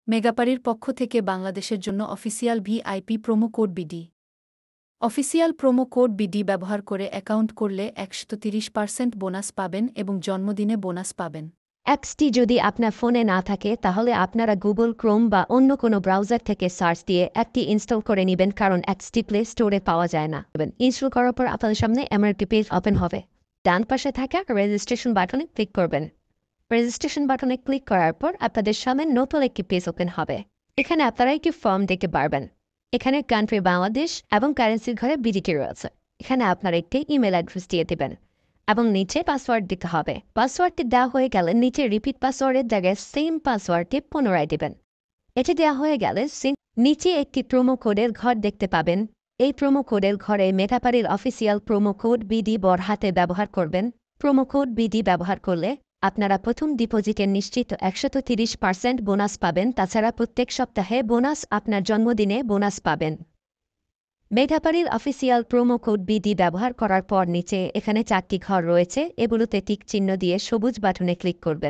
মেগাপারির পক্ষ থেকে বাংলাদেশের জন্য official VIP promo code BD. Official promo code BD ব্যবহার করে অ্যাকাউন্ট করলে 130% বোনাস পাবেন এবং জন্মদিনে বোনাস পাবেন। অ্যাপসটি যদি আপনার ফোনে না থাকে তাহলে আপনারা গুগল ক্রোম বা অন্য কোনো ব্রাউজার থেকে সার্চ দিয়ে অ্যাপটি ইনস্টল করে নেবেন, কারণ অ্যাপসটি প্লে স্টোরে পাওয়া যায় না। ইনস্টল করার পর আপনাদের সামনে এমন একটি পেজ ওপেন হবে। ডান পাশে থাকা রেজিস্ট্রেশন বাটনে ক্লিক করবেন। রেজিস্ট্রেশন বাটনে ক্লিক করার পর আপনাদের সামনে নতুন একটি পেজ ওপেন হবে। এখানে আপনারা একটি ফর্ম দেখতে পারবেন। এখানে কান্ট্রি বাংলাদেশ এবং কারেন্সির ঘরে বিডিটি রয়েছে। এখানে আপনারা একটি ইমেল অ্যাড্রেস দিয়ে দেবেন এবং নিচে পাসওয়ার্ড দিতে হবে। পাসওয়ার্ডটি দেওয়া হয়ে গেলে নিচে রিপিট পাসওয়ার্ডের জায়গায় সেম পাসওয়ার্ডটি পুনরায় দেবেন। এটি দেওয়া হয়ে গেলে নিচে একটি প্রোমো কোডের ঘর দেখতে পাবেন। এই প্রোমো কোডের ঘরে মেগাপারির অফিসিয়াল প্রোমো কোড বিডি বড় হাতে ব্যবহার করবেন। প্রোমো কোড বিডি ব্যবহার করলে আপনারা প্রথম ডিপোজিটের নিশ্চিত 130% বোনাস পাবেন। তাছাড়া প্রত্যেক সপ্তাহে বোনাস, আপনার জন্মদিনে বোনাস পাবেন। মেগাপারির অফিসিয়াল প্রোমো কোড বিডি ব্যবহার করার পর নিচে এখানে 4টি ঘর রয়েছে, এগুলোতে টিক চিহ্ন দিয়ে সবুজ বাটনে ক্লিক করবেন।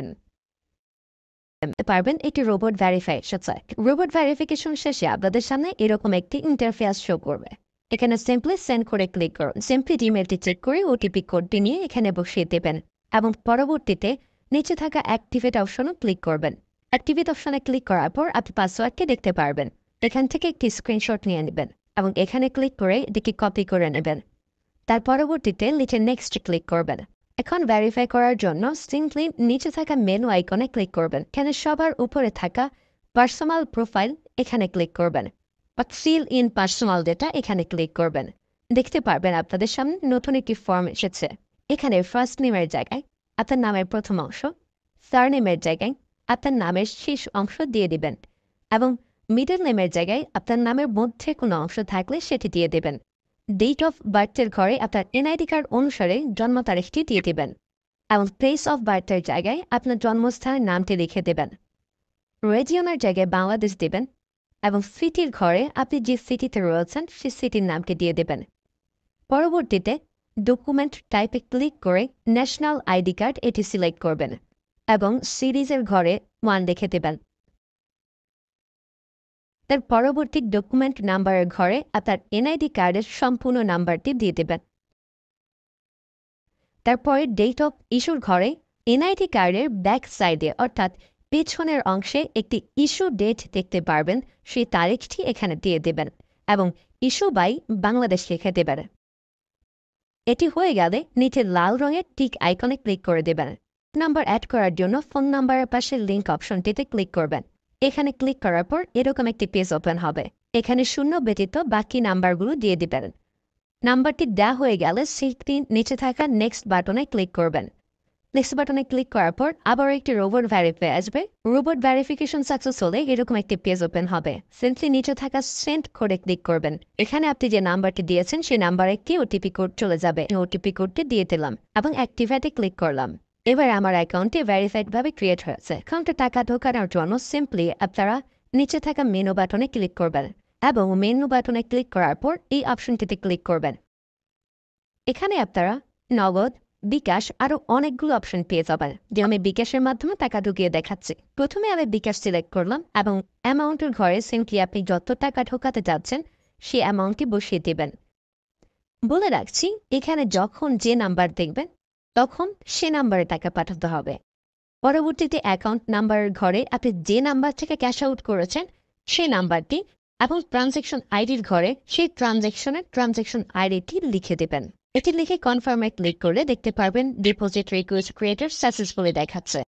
পারবেন এটি রোবট ভেরিফিকেশন। রোবট ভেরিফিকেশন শেষে আপনাদের সামনে এরকম একটি ইন্টারফেস শো করবে। এখানে সিম্পলি সেন্ড করে ক্লিক করুন। সিম্পলি ইমেলটি চেক করে ওটিপি কোডটি নিয়ে এখানে বসিয়ে দেবেন এবং পরবর্তীতে নিচে থাকা অ্যাক্টিভেট অপশনও ক্লিক করবেন। অ্যাক্টিভেট অপশনে ক্লিক করার পর আপনি পাসওয়ার্ডটি দেখতে পারবেন। এখান থেকে একটি স্ক্রিনশট নিয়ে নেবেন এবং এখানে ক্লিক করে এটিকে কপি করে নেবেন। তার পরবর্তীতে নিচে নেক্সট ক্লিক করবেন। এখন ভেরিফাই করার জন্য সিম্পলি নিচে থাকা মেনু আইকনে ক্লিক করবেন। এখানে সবার উপরে থাকা পার্সোনাল প্রোফাইল এখানে ক্লিক করবেন বা ফিল ইন পার্সোনাল ডেটা এখানে ক্লিক করবেন। দেখতে পারবেন আপনাদের সামনে নতুন একটি ফর্ম এসেছে। এখানে ফার্স্ট নেমের জায়গায় আপনার নামের প্রথম অংশ, সারনেমের জায়গায় আপনার নামের শেষ অংশ দিয়ে দিবেন এবং মিডল নেমের জায়গায় আপনার নামের মধ্যে কোনো অংশ থাকলে সেটি দিয়ে দেবেন। ডেট অফ বার্থের ঘরে আপনার এনআইডি কার্ড অনুসারে জন্ম তারিখটি দিয়ে দেবেন এবং প্লেস অফ বার্থের জায়গায় আপনার জন্মস্থানের নামটি লিখে দেবেন। রিজিয়নের জায়গায় বাংলাদেশ দেবেন এবং সিটির ঘরে আপনি যে সিটিতে রয়েছেন সেই সিটির নামটি দিয়ে দেবেন। পরবর্তীতে ডকুমেন্ট টাইপে ক্লিক করে ন্যাশনাল আইডি কার্ড এটি সিলেক্ট করবেন এবং সিরিজের ঘরে 1 লিখে দেবেন। তার পরবর্তী ডকুমেন্ট নাম্বারের ঘরে আপনার এনআইডি কার্ডের সম্পূর্ণ নাম্বারটি দিয়ে দেবেন। তারপরে ডেট অফ ইস্যুর ঘরে এনআইডি কার্ডের ব্যাক সাইডে অর্থাৎ পেছনের অংশে একটি ইস্যু ডেট দেখতে পারবেন, সেই তারিখটি এখানে দিয়ে দেবেন এবং ইস্যু বাই বাংলাদেশ লিখে দেবেন। এটি হয়ে গেলে নিচে লাল রঙের টিক আইকনে ক্লিক করে দেবেন। নাম্বার অ্যাড করার জন্য ফোন নাম্বারের পাশে লিঙ্ক অপশনটিতে ক্লিক করবেন। এখানে ক্লিক করার পর এরকম একটি পেজ ওপেন হবে। এখানে 0 ব্যতীত বাকি নাম্বারগুলো দিয়ে দিবেন। নাম্বারটি দেওয়া হয়ে গেলে সেটি নিচে থাকা নেক্সট বাটনে ক্লিক করবেন। নেক্সট বাটনে ক্লিক করার পর আবার একটি রোবট ভেরিফাই আসবে। রোবট ভেরিফিকেশন সাকসেস হলে এরকম একটি পেজ ওপেন হবে। সিম্পলি নিচে থাকা সেন্ড কোডে ক্লিক করবেন। এখানে আপনি যে নাম্বারটি দিয়েছেন সেই নাম্বারে একটি ওটিপি কোড চলে যাবে। ওটিপি কোডটি দিয়ে দিলাম এবং অ্যাক্টিভেটে ক্লিক করলাম। এবার আমার অ্যাকাউন্টে ভেরিফাইডভাবে ক্রিয়েট হয়েছে। অ্যাকাউন্টে টাকা ঢোকানোর জন্য সিম্পলি আপনারা নিচে থাকা মেনু বাটনে ক্লিক করবেন এবং মেনু বাটনে ক্লিক করার পর এই অপশনটিতে ক্লিক করবেন। এখানে আপনারা নগদ, বিকাশ আরও অনেকগুলো অপশন পেয়ে যাবেন। যে আমি বিকাশের মাধ্যমে টাকা ঢুকিয়ে দেখাচ্ছি। প্রথমে আমি বিকাশ সিলেক্ট করলাম এবং অ্যামাউন্টের ঘরে সিম্পলি আপনি যত টাকা ঢোকাতে যাচ্ছেন সেই অ্যামাউন্টটি বসিয়ে দেবেন। বলে রাখছি, এখানে যখন যে নাম্বার দেখবেন তখন সে নাম্বারে টাকা পাঠাতে হবে। পরবর্তীতে অ্যাকাউন্ট নাম্বারের ঘরে আপনি যে নাম্বার থেকে ক্যাশ আউট করেছেন সেই নাম্বারটি এবং ট্রানজ্যাকশন আইডির ঘরে সেই ট্রানজ্যাকশন আইডিটি লিখে দেবেন। এটি লিখে কনফার্মে ক্লিক করলে দেখতে পারবেন ডিপোজিট রিকোয়েস্ট ক্রিয়েটেড সাকসেসফুলি দেখাচ্ছে।